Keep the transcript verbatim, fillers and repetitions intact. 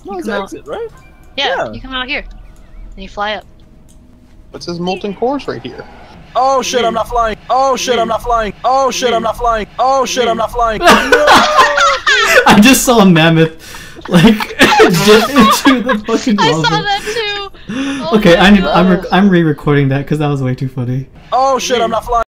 No, it's exit, right? Yeah, Yeah. you come out here. And you fly up. What's this molten cores right here? Oh shit, I'm not flying. Oh shit, I'm not flying. Oh shit, I'm not flying. Oh shit, I'm not flying. No! I just saw a mammoth, like, dip into the fucking lava. I saw that too! Oh okay, my I'm, God. I'm, re I'm re-recording that because that was way too funny. Oh shit, I'm not flying.